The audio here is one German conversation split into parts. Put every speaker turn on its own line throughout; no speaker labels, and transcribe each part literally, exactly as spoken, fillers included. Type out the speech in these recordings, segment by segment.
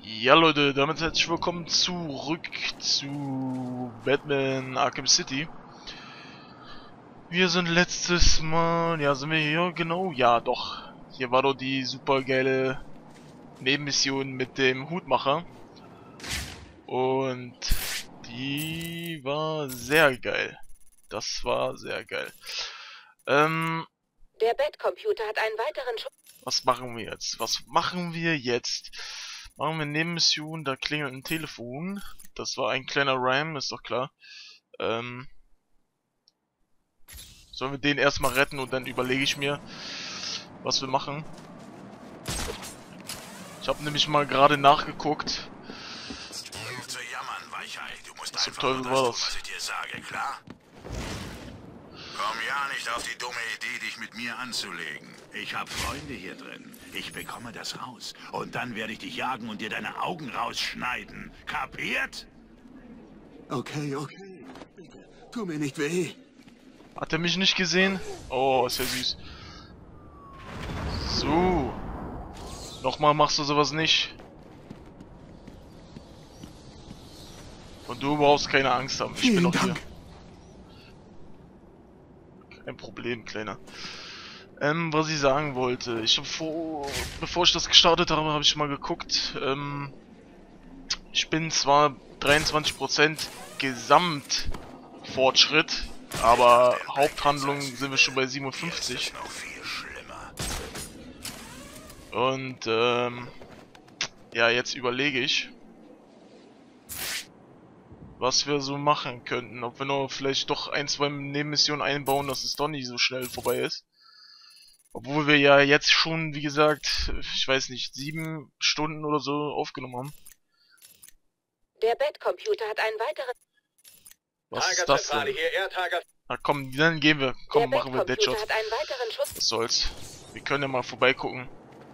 Ja Leute, damit herzlich willkommen zurück zu Batman Arkham City. Wir sind letztes Mal, ja sind wir hier, genau, ja doch. Hier war doch die super geile Nebenmission mit dem Hutmacher. Und die war sehr geil. Das war sehr geil. Ähm,
Der Bettcomputer hat einen weiteren Schutz.
was machen wir jetzt? Was machen wir jetzt? Machen wir Nebenmission, da klingelt ein Telefon. Das war ein kleiner Rhyme, ist doch klar. Ähm, sollen wir den erstmal retten und dann überlege ich mir, was wir machen. Ich habe nämlich mal gerade nachgeguckt.
Zu jammern, Weichei. Du musst
Was zum
einfach
Teufel
nur
war
das tun,
das?
was ich dir sage, klar? Komm ja nicht auf die dumme Idee, dich mit mir anzulegen. Ich habe Freunde hier drin. Ich bekomme das raus. Und dann werde ich dich jagen und dir deine Augen rausschneiden. Kapiert?
Okay, okay. Bitte, tu mir nicht weh.
Hat er mich nicht gesehen? Oh, ist ja süß. So. Nochmal machst du sowas nicht. Und du brauchst keine Angst haben. Ich bin
Vielen
noch
Dank.
hier. Kein Problem, Kleiner. Ähm, was ich sagen wollte. Ich habe vor, bevor ich das gestartet habe, habe ich mal geguckt. Ähm, ich bin zwar dreiundzwanzig Prozent Gesamtfortschritt, aber Haupthandlung sind wir schon bei siebenundfünfzig.
Noch viel schlimmer.
Und ähm, ja, jetzt überlege ich, was wir so machen könnten. Ob wir noch vielleicht doch ein, zwei Nebenmissionen einbauen, dass es doch nicht so schnell vorbei ist. Obwohl wir ja jetzt schon, wie gesagt, ich weiß nicht, sieben Stunden oder so aufgenommen haben.
Der Bettcomputer hat einen weiteren.
Was ist das denn?
Hier, Airtager.
Na komm, dann gehen wir. Komm,
Der
machen wir
Bettcomputer
Deadshot.
hat einen weiteren Schuss.
Was soll's. Wir können ja mal vorbeigucken.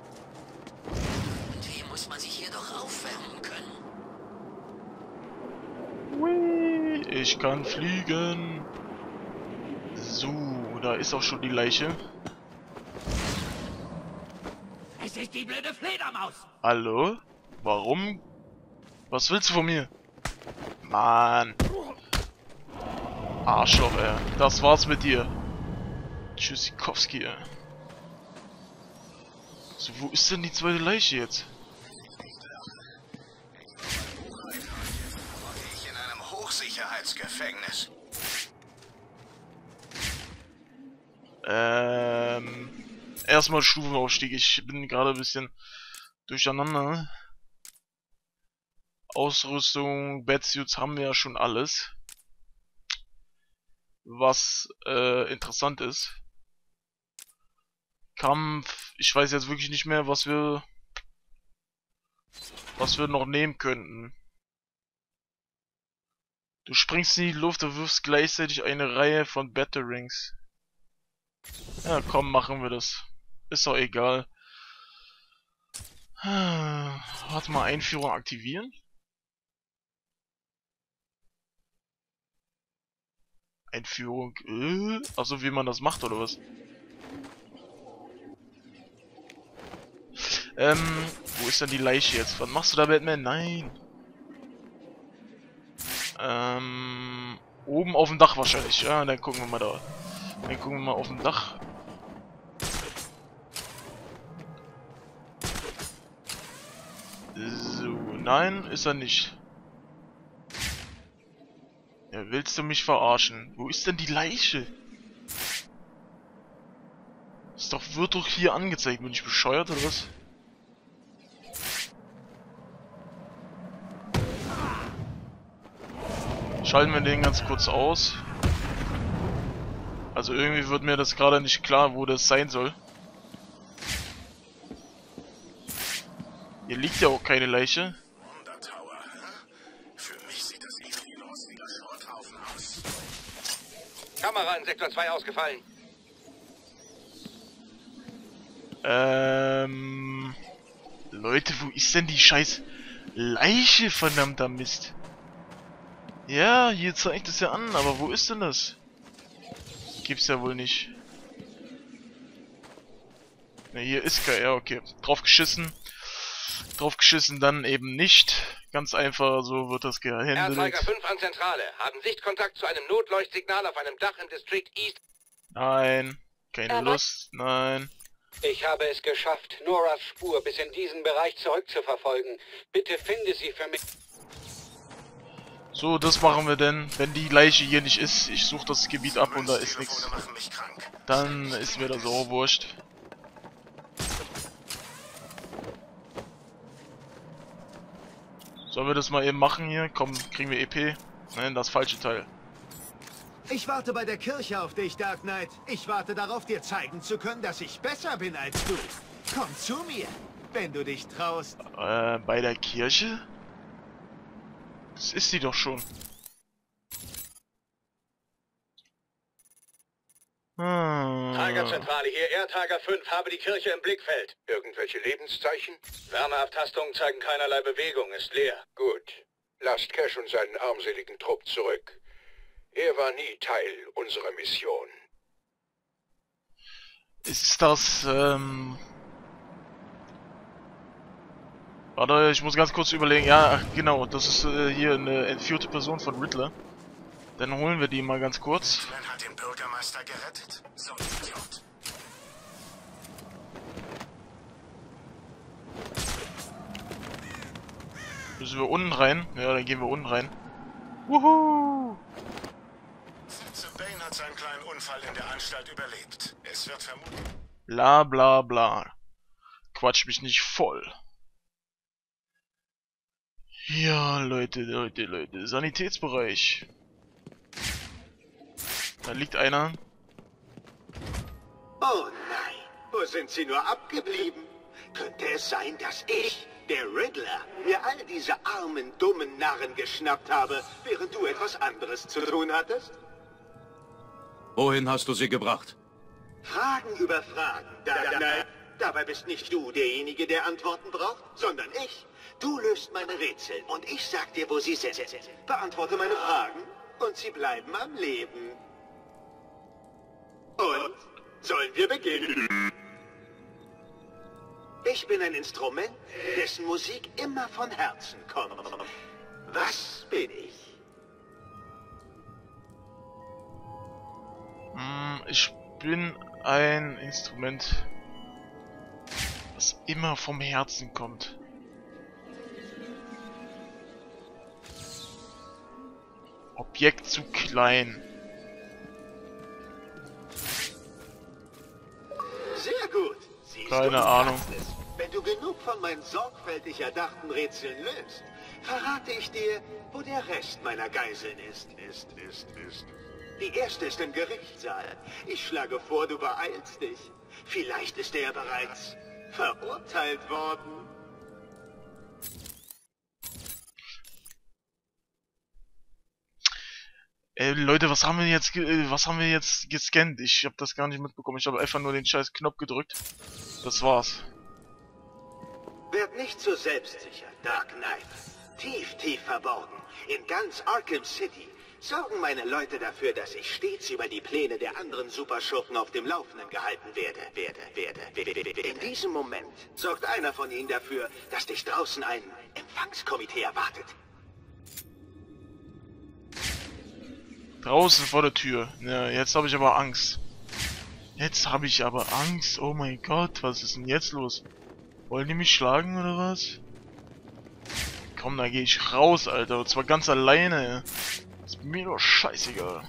Wie muss man sich hier doch aufwärmen können?
Hui, ich kann fliegen. So, da ist auch schon die Leiche.
Es ist die blöde Fledermaus!
Hallo? Warum? Was willst du von mir? Mann. Arschloch, ey. Das war's mit dir. Tschüssikowski, ey. So, wo ist denn die zweite Leiche jetzt?
Ich in einem Hochsicherheitsgefängnis.
Ähm... Erstmal Stufenaufstieg. Ich bin gerade ein bisschen durcheinander. Ausrüstung, Batsuits haben wir ja schon alles. Was äh, interessant ist. Kampf, ich weiß jetzt wirklich nicht mehr, was wir was wir noch nehmen könnten. Du springst in die Luft und wirfst gleichzeitig eine Reihe von Batarangs. Ja, komm, machen wir das. Ist doch egal. Warte mal, Einführung aktivieren. Einführung, äh, also wie man das macht, oder was? Ähm, wo ist denn die Leiche jetzt? Was machst du da, Batman? Nein. Ähm, oben auf dem Dach wahrscheinlich. Ja, dann gucken wir mal da. Dann gucken wir mal auf dem Dach. So, nein, ist er nicht. Ja, willst du mich verarschen? Wo ist denn die Leiche? Ist doch, wird doch hier angezeigt. Bin ich bescheuert oder was? Schalten wir den ganz kurz aus. Also irgendwie wird mir das gerade nicht klar, wo das sein soll. Hier liegt ja auch keine Leiche.
Wundertower, hä? Für mich sieht das wie viel rostiger Schrotthaufen aus.
Kamera in Sektor zwei ausgefallen.
Ähm... Leute, wo ist denn die scheiß Leiche, verdammter Mist? Ja, hier zeigt es ja an, aber wo ist denn das? Gibt's ja wohl nicht. Ne, hier ist kein... Ja, okay. Drauf geschissen. drauf geschissen, dann eben nicht. Ganz einfach, so wird das gehandelt.
Air fünf an Zentrale. Haben Sichtkontakt zu einem Notleuchtsignal auf einem Dach im District East.
Nein, keine
Aber-
Lust, nein.
Ich habe es geschafft, Noras Spur bis in diesen Bereich zurückzuverfolgen. Bitte finde sie für mich.
So, das machen wir denn. Wenn die Leiche hier nicht ist, ich suche das Gebiet ab und da ist nichts. Dann ist mir das auch wurscht. Sollen wir das mal eben machen hier? Komm, kriegen wir E P? Nein, das falsche Teil.
Ich warte bei der Kirche auf dich, Dark Knight. Ich warte darauf, dir zeigen zu können, dass ich besser bin als du. Komm zu mir, wenn du dich traust.
Äh, bei der Kirche? Das ist sie doch schon. Hm.
Tiger-Zentrale hier, Air Tiger fünf, habe die Kirche im Blickfeld.
Irgendwelche Lebenszeichen?
Wärmeabtastungen zeigen keinerlei Bewegung, ist leer.
Gut. Lasst Cash und seinen armseligen Trupp zurück. Er war nie Teil unserer Mission.
Ist das, ähm... Warte, ich muss ganz kurz überlegen. Ja, ach, genau, das ist äh, hier eine entführte Person von Riddler. Dann holen wir die mal ganz kurz.
Man hat den Bürgermeister gerettet. So ein Idiot.
Müssen wir unten rein? Ja, dann gehen wir unten rein. Wuhu!
Fitze Bane hat seinen kleinen Unfall in der Anstalt überlebt. Es wird vermutet.
Bla bla bla. Quatsch mich nicht voll. Ja, Leute, Leute, Leute. Sanitätsbereich. Da liegt einer.
Oh nein, wo sind sie nur abgeblieben? Könnte es sein, dass ich, der Riddler, mir all diese armen, dummen Narren geschnappt habe, während du etwas anderes zu tun hattest?
Wohin hast du sie gebracht?
Fragen über Fragen. Da, da, da, dabei bist nicht du derjenige, der Antworten braucht, sondern ich. Du löst meine Rätsel und ich sag dir, wo sie sind. Beantworte meine Fragen und sie bleiben am Leben. Und? Sollen wir beginnen? Ich bin ein Instrument, dessen Musik immer von Herzen kommt. Was bin ich?
Hm, ich bin ein Instrument, das immer vom Herzen kommt. Objekt zu klein.
Sehr gut. Siehst
Keine
du,
Ahnung.
Herzles, wenn du genug von meinen sorgfältig erdachten Rätseln löst, verrate ich dir, wo der Rest meiner Geiseln ist, ist, ist, ist. Die erste ist im Gerichtssaal. Ich schlage vor, du beeilst dich. Vielleicht ist er bereits verurteilt worden.
Äh, Leute, was haben wir jetzt, ge äh, was haben wir jetzt gescannt? Ich habe das gar nicht mitbekommen. Ich habe einfach nur den scheiß Knopf gedrückt. Das war's.
Werd nicht so selbstsicher, Dark Knight. Tief, tief verborgen, in ganz Arkham City, sorgen meine Leute dafür, dass ich stets über die Pläne der anderen Superschurken auf dem Laufenden gehalten werde, werde, werde, werde, werde. In diesem Moment sorgt einer von ihnen dafür, dass dich draußen ein Empfangskomitee erwartet.
Draußen vor der Tür. Ja, jetzt habe ich aber Angst. Jetzt habe ich aber Angst. Oh mein Gott, was ist denn jetzt los? Wollen die mich schlagen oder was? Komm, da gehe ich raus, Alter. Und zwar ganz alleine. Ist mir doch scheißegal.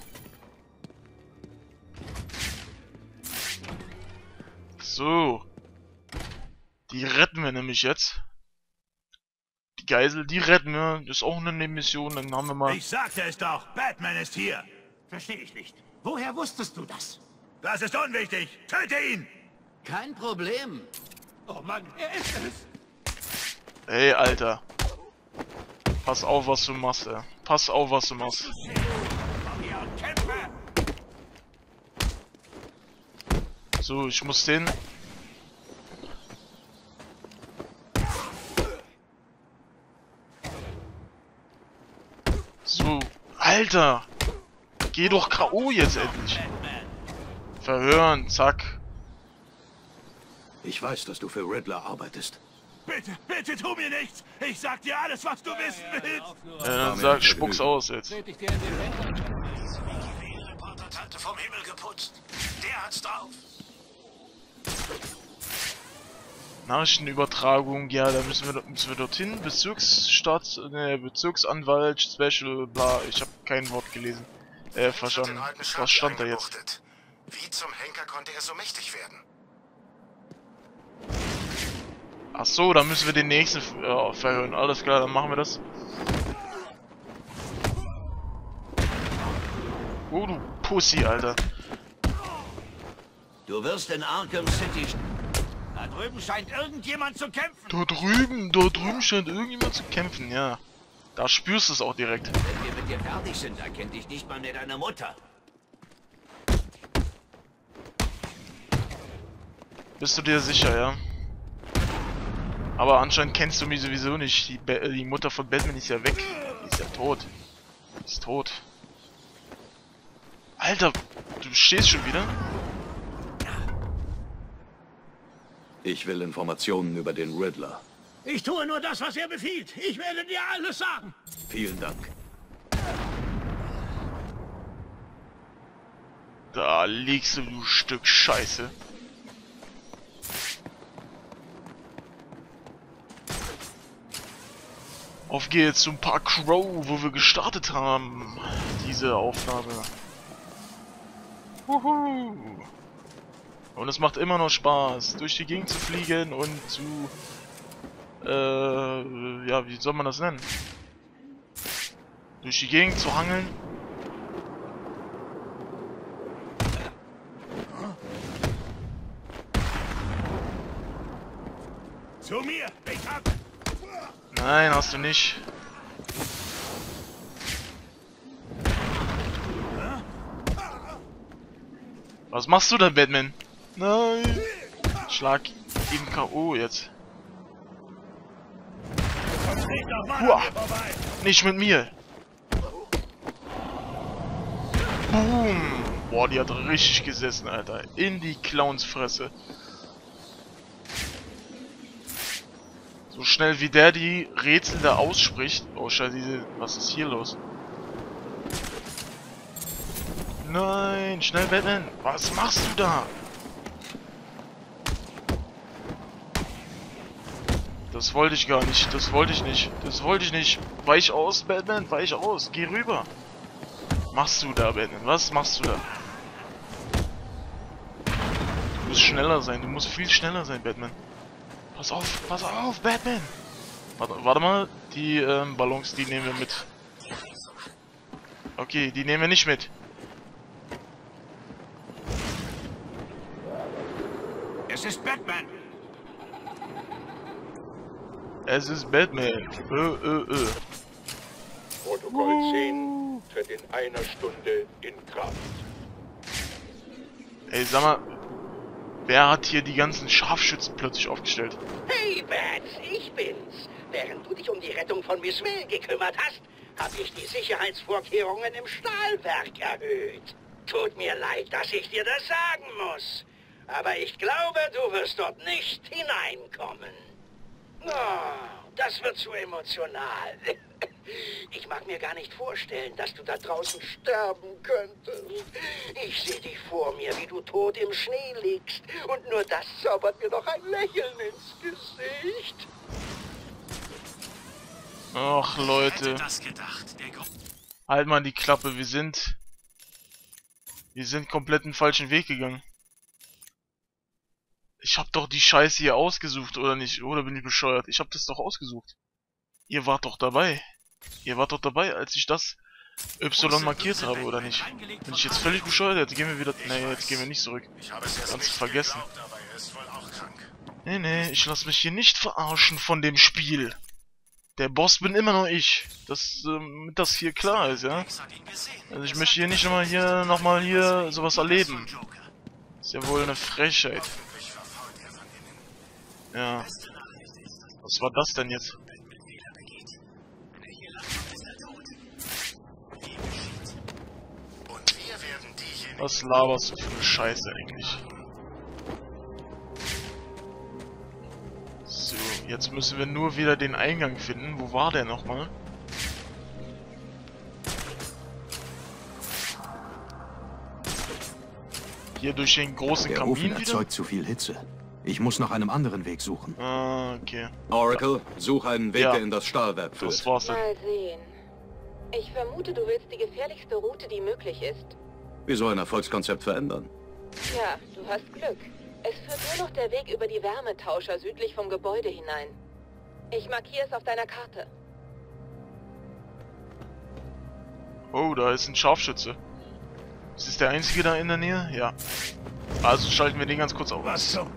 So. Die retten wir nämlich jetzt. Die Geisel, die retten wir. Das ist auch eine Nebenmission. Dann haben wir mal...
Ich sagte es doch, Batman ist hier.
Verstehe ich nicht. Woher wusstest du das?
Das ist unwichtig. Töte ihn!
Kein Problem. Oh Mann, er ist es.
Ey, Alter. Pass auf, was du machst, ey. Pass auf, was du machst.
Komm her und kämpfe.
So, ich muss den... So, Alter! Geh doch K O jetzt endlich! Verhören, zack.
Ich weiß, dass du für Riddler arbeitest.
Bitte, bitte tu mir nichts! Ich sag dir alles, was du wissen willst!
Ja, dann sag, spuck's aus jetzt.
Die Reporter-Tante vom Himmel geputzt. Der hat's drauf.
Nachrichtenübertragung, ja, da müssen wir, müssen wir dorthin. Bezirksstadt, ne, Bezirksanwalt, Special, bla, ich habe kein Wort gelesen. Äh, verstanden. Was stand da jetzt?
Wie zum Henker konnte er so mächtig werden?
Ach so, dann müssen wir den nächsten ja, verhören. Alles klar, dann machen wir das. Oh, du Pussy, Alter.
Du wirst in Arkham City... Da drüben scheint irgendjemand zu kämpfen.
Da drüben, da drüben scheint irgendjemand zu kämpfen, ja. Da spürst du es auch direkt.
Wenn wir mit dir fertig sind, erkennt dich nicht mal mehr deine Mutter.
Bist du dir sicher, ja? Aber anscheinend kennst du mich sowieso nicht. Die, Be die Mutter von Batman ist ja weg. Die ist ja tot. Die ist tot. Alter, du stehst schon wieder?
Ich will Informationen über den Riddler.
Ich tue nur das, was er befiehlt. Ich werde dir alles sagen.
Vielen Dank.
Da liegst du, du Stück Scheiße. Auf geht's zum Park Crow, wo wir gestartet haben. Diese Aufnahme. Wuhu. Und es macht immer noch Spaß, durch die Gegend zu fliegen und zu... Äh, ja, wie soll man das nennen? Durch die Gegend zu hangeln.
Zu mir! Ich hab...
Nein, hast du nicht. Was machst du da, Batman? Nein! Schlag ihn K O jetzt. Huah. Nicht mit mir! Boom! Boah, die hat richtig gesessen, Alter. In die Clownsfresse. So schnell wie der die Rätsel da ausspricht. Oh Scheiße, was ist hier los? Nein, schnell Batman. Was machst du da? Das wollte ich gar nicht. Das wollte ich nicht. Das wollte ich nicht. Weich aus, Batman. Weich aus. Geh rüber. Machst du da, Batman? Was machst du da? Du musst schneller sein. Du musst viel schneller sein, Batman. Pass auf, pass auf, Batman! Warte, warte mal, die ähm, Ballons, die nehmen wir mit. Okay, die nehmen wir nicht mit.
Es ist Batman!
Es ist Batman. Ö, ö, ö.
Protokoll zehn tritt in einer Stunde in Kraft.
Ey, sag mal, wer hat hier die ganzen Scharfschützen plötzlich aufgestellt?
Hey, Bats, ich bin's. Während du dich um die Rettung von Miss May gekümmert hast, habe ich die Sicherheitsvorkehrungen im Stahlwerk erhöht. Tut mir leid, dass ich dir das sagen muss. Aber ich glaube, du wirst dort nicht hineinkommen. Oh, das wird zu emotional. Ich mag mir gar nicht vorstellen, dass du da draußen sterben könntest. Ich sehe dich vor mir, wie du tot im Schnee liegst. Und nur das zaubert mir noch ein Lächeln ins Gesicht.
Ach, Leute. Halt mal die Klappe, wir sind... Wir sind komplett den falschen Weg gegangen. Ich hab doch die Scheiße hier ausgesucht, oder nicht? Oder bin ich bescheuert? Ich hab das doch ausgesucht. Ihr wart doch dabei. Ihr wart doch dabei, als ich das Y markiert habe, oder nicht? Bin ich jetzt völlig bescheuert? Jetzt gehen wir wieder... Nee, jetzt gehen wir nicht zurück. Ganz vergessen. Nee, nee, ich lasse mich hier nicht verarschen von dem Spiel. Der Boss bin immer nur ich. Das, ähm, das hier klar ist, ja? Also ich möchte hier nicht nochmal hier, nochmal hier sowas erleben. Ist ja wohl eine Frechheit. Ja. Was war das denn jetzt? Was laberst du für eine Scheiße eigentlich? So, Jetzt müssen wir nur wieder den Eingang finden. Wo war der nochmal? Hier durch den großen
Der
Kamin
Ofen
wieder?
erzeugt zu viel Hitze. Ich muss nach einem anderen Weg suchen.
Ah, okay.
Oracle, such einen Weg,
Ja.
der in das Stahlwerk führt.
Das war's dann.
Mal sehen. Ich vermute, du willst die gefährlichste Route, die möglich ist.
Wie soll ein Erfolgskonzept verändern?
Ja, du hast Glück. Es führt nur noch der Weg über die Wärmetauscher südlich vom Gebäude hinein. Ich markiere es auf deiner Karte.
Oh, da ist ein Scharfschütze. Ist das der einzige da in der Nähe? Ja. Also schalten wir den ganz kurz auf.
Was zum...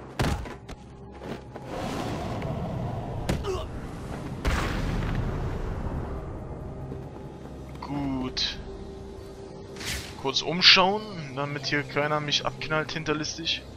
Gut. Kurz umschauen, damit hier keiner mich abknallt hinterlistig.